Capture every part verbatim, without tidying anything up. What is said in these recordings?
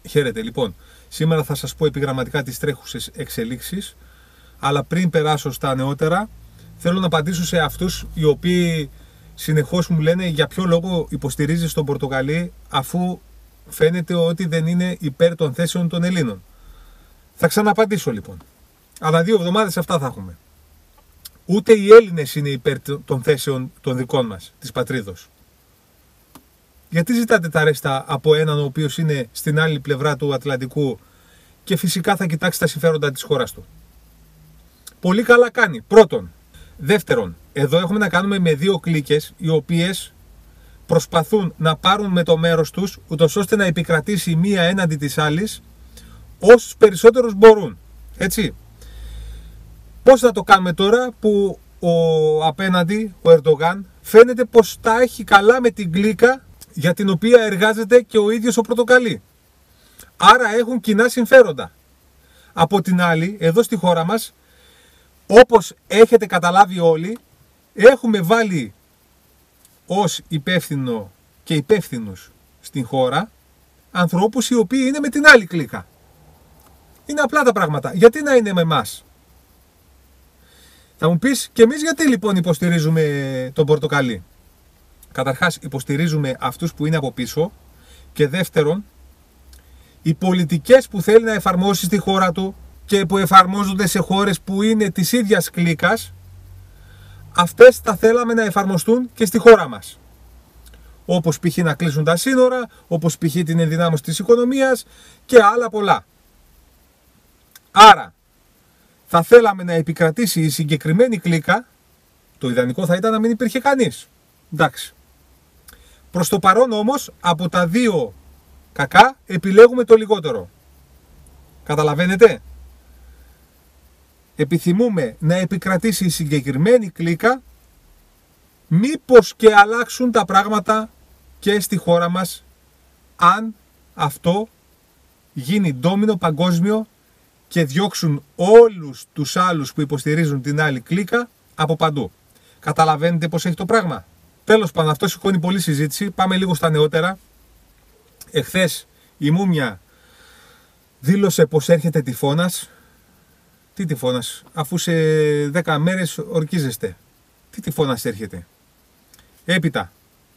Χαίρετε, λοιπόν. Σήμερα θα σας πω επιγραμματικά τις τρέχουσες εξελίξεις, αλλά πριν περάσω στα νεότερα, θέλω να απαντήσω σε αυτούς οι οποίοι συνεχώς μου λένε για ποιο λόγο υποστηρίζεις τον Πορτοκαλί, αφού φαίνεται ότι δεν είναι υπέρ των θέσεων των Ελλήνων. Θα ξαναπαντήσω λοιπόν. Αλλά δύο εβδομάδες αυτά θα έχουμε. Ούτε οι Έλληνες είναι υπέρ των θέσεων των δικών μας, της πατρίδος. Γιατί ζητάτε τα ρέστα από έναν ο οποίος είναι στην άλλη πλευρά του Ατλαντικού και φυσικά θα κοιτάξει τα συμφέροντα της χώρας του? Πολύ καλά κάνει. Πρώτον. Δεύτερον, εδώ έχουμε να κάνουμε με δύο κλίκες οι οποίες προσπαθούν να πάρουν με το μέρος τους, ούτως ώστε να επικρατήσει μία έναντι της άλλης όσους περισσότερους μπορούν. Έτσι. Πώς θα το κάνουμε τώρα που ο απέναντι, ο Ερντογάν, φαίνεται πως τα έχει καλά με την κλίκα για την οποία εργάζεται και ο ίδιος ο Πορτοκαλί. Άρα έχουν κοινά συμφέροντα. Από την άλλη, εδώ στη χώρα μας, όπως έχετε καταλάβει όλοι, έχουμε βάλει ως υπεύθυνο και υπεύθυνους στην χώρα ανθρώπους οι οποίοι είναι με την άλλη κλίκα. Είναι απλά τα πράγματα. Γιατί να είναι με εμάς? Θα μου πεις, και εμείς γιατί λοιπόν υποστηρίζουμε τον Πορτοκαλί? Καταρχάς υποστηρίζουμε αυτούς που είναι από πίσω, και δεύτερον, οι πολιτικές που θέλει να εφαρμόσει στη χώρα του και που εφαρμόζονται σε χώρες που είναι της ίδιας κλίκας, αυτές θα θέλαμε να εφαρμοστούν και στη χώρα μας. Όπως π.χ. να κλείσουν τα σύνορα, όπως π.χ. την ενδυνάμωση της οικονομίας και άλλα πολλά. Άρα, θα θέλαμε να επικρατήσει η συγκεκριμένη κλίκα. Το ιδανικό θα ήταν να μην υπήρχε κανείς. Εντάξει. Προς το παρόν όμως, από τα δύο κακά επιλέγουμε το λιγότερο. Καταλαβαίνετε? Επιθυμούμε να επικρατήσει η συγκεκριμένη κλίκα, μήπως και αλλάξουν τα πράγματα και στη χώρα μας, αν αυτό γίνει ντόμινο παγκόσμιο και διώξουν όλους τους άλλους που υποστηρίζουν την άλλη κλίκα από παντού. Καταλαβαίνετε πως έχει το πράγμα? Τέλος πάντων, αυτό σηκώνει πολλή συζήτηση. Πάμε λίγο στα νεότερα. Εχθές η Μούμια δήλωσε πως έρχεται τυφώνας. Τι τυφώνας? Αφού σε δέκα μέρες ορκίζεστε. Τι τυφώνας έρχεται? Έπειτα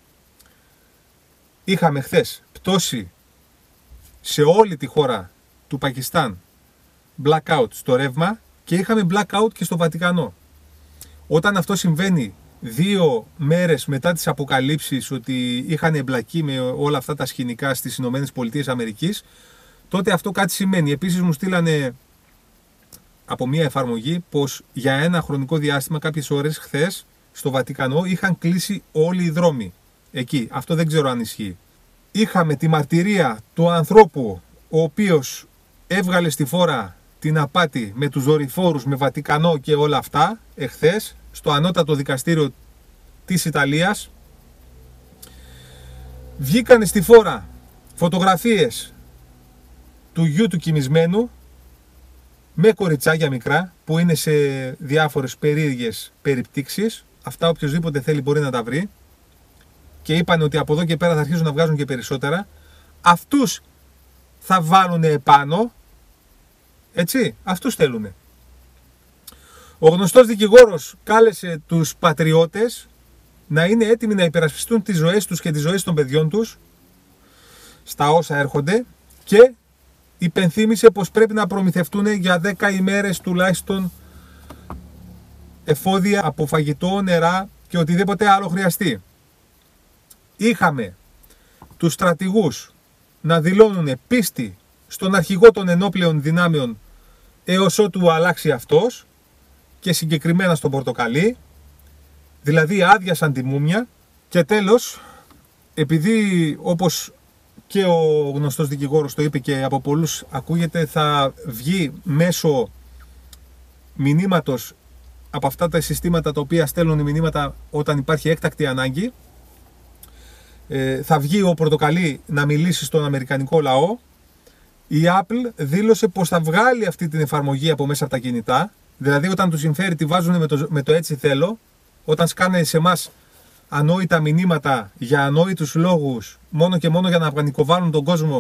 είχαμε χθες πτώση σε όλη τη χώρα του Πακιστάν, blackout στο ρεύμα, και είχαμε blackout και στο Βατικανό. Όταν αυτό συμβαίνει δύο μέρες μετά τις αποκαλύψεις ότι είχαν εμπλακεί με όλα αυτά τα σκηνικά στις Ηνωμένες Πολιτείες Αμερικής, τότε αυτό κάτι σημαίνει. Επίσης μου στείλανε από μια εφαρμογή πως για ένα χρονικό διάστημα, κάποιες ώρες χθες, στο Βατικανό είχαν κλείσει όλοι οι δρόμοι εκεί. Αυτό δεν ξέρω αν ισχύει. Είχαμε τη μαρτυρία του ανθρώπου ο οποίος έβγαλε στη φόρα την απάτη με τους δορυφόρους, με Βατικανό και όλα αυτά εχθές στο ανώτατο δικαστήριο της Ιταλίας. Βγήκανε στη φόρα φωτογραφίες του γιου του κοιμισμένου με κοριτσάκια μικρά που είναι σε διάφορες περίεργες περιπτύξεις. Αυτά οποιοσδήποτε θέλει μπορεί να τα βρει. Και είπαν ότι από εδώ και πέρα θα αρχίσουν να βγάζουν και περισσότερα. Αυτούς θα βάλουν επάνω. Έτσι, αυτούς θέλουνε. Ο γνωστός δικηγόρος κάλεσε τους πατριώτες να είναι έτοιμοι να υπερασπιστούν τις ζωές τους και τις ζωές των παιδιών τους στα όσα έρχονται, και υπενθύμησε πως πρέπει να προμηθευτούν για δέκα ημέρες τουλάχιστον εφόδια από φαγητό, νερά και οτιδήποτε άλλο χρειαστεί. Είχαμε τους στρατηγούς να δηλώνουν πίστη στον αρχηγό των ενόπλεων δυνάμεων έως ότου αλλάξει αυτός, και συγκεκριμένα στον Πορτοκαλί, δηλαδή άδειασαν τη Μούμια. Και τέλος, επειδή όπως και ο γνωστός δικηγόρος το είπε και από πολλούς ακούγεται, θα βγει μέσω μηνύματος από αυτά τα συστήματα τα οποία στέλνουν μηνύματα όταν υπάρχει έκτακτη ανάγκη, ε, θα βγει ο Πορτοκαλί να μιλήσει στον αμερικανικό λαό. Η Apple δήλωσε πως θα βγάλει αυτή την εφαρμογή από μέσα από τα κινητά. Δηλαδή όταν τους συμφέρει τη βάζουν με το, με το έτσι θέλω. Όταν σκάνε σε εμάς ανόητα μηνύματα για ανόητους λόγους, μόνο και μόνο για να πανικοβάλουν τον κόσμο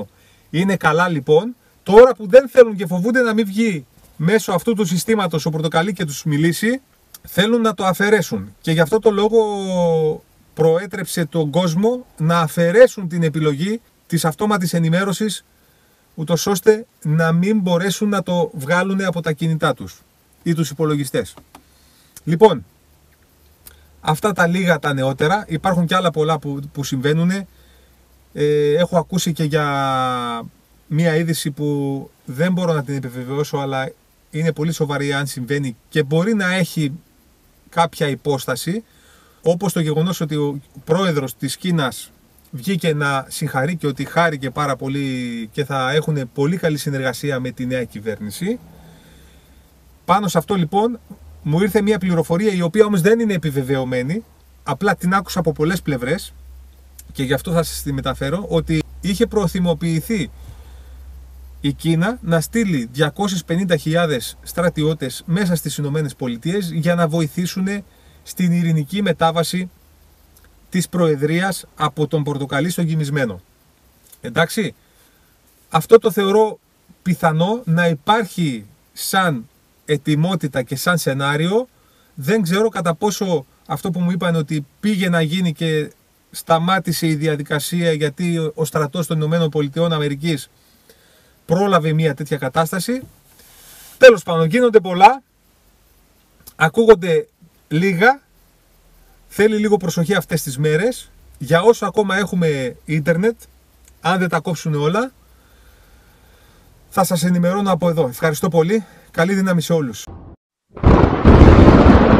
Είναι καλά λοιπόν, τώρα που δεν θέλουν και φοβούνται να μην βγει μέσω αυτού του συστήματος ο Πορτοκαλί και τους μιλήσει, θέλουν να το αφαιρέσουν. Και γι' αυτό το λόγο προέτρεψε τον κόσμο να αφαιρέσουν την επιλογή της αυτόματης ενημέρωσης, ούτως ώστε να μην μπορέσουν να το βγάλουν από τα κινητά τους ή τους υπολογιστές. Λοιπόν, αυτά τα λίγα τα νεότερα, υπάρχουν και άλλα πολλά που, που συμβαίνουν. Ε, έχω ακούσει και για μία είδηση που δεν μπορώ να την επιβεβαιώσω, αλλά είναι πολύ σοβαρή αν συμβαίνει και μπορεί να έχει κάποια υπόσταση, όπως το γεγονός ότι ο πρόεδρος της Κίνας βγήκε να συγχαρεί και ότι χάρηκε πάρα πολύ και θα έχουν πολύ καλή συνεργασία με τη νέα κυβέρνηση. Πάνω σε αυτό λοιπόν μου ήρθε μια πληροφορία, η οποία όμως δεν είναι επιβεβαιωμένη, απλά την άκουσα από πολλές πλευρές και γι' αυτό θα σας τη μεταφέρω, ότι είχε προθυμοποιηθεί η Κίνα να στείλει διακόσιες πενήντα χιλιάδες στρατιώτες μέσα στις Ηνωμένες Πολιτείες για να βοηθήσουν στην ειρηνική μετάβαση της Προεδρίας από τον Πορτοκαλί στον Κιμισμένο. Εντάξει, αυτό το θεωρώ πιθανό να υπάρχει σαν ετοιμότητα και σαν σενάριο. Δεν ξέρω κατά πόσο αυτό που μου είπαν ότι πήγε να γίνει και σταμάτησε η διαδικασία γιατί ο στρατός των Ηνωμένων Πολιτειών Αμερικής πρόλαβε μια τέτοια κατάσταση. Τέλος πάντων, γίνονται πολλά, ακούγονται λίγα, θέλει λίγο προσοχή αυτές τις μέρες. Για όσο ακόμα έχουμε ίντερνετ, αν δεν τα κόψουν όλα, θα σας ενημερώνω από εδώ. Ευχαριστώ πολύ, καλή δύναμη σε όλους.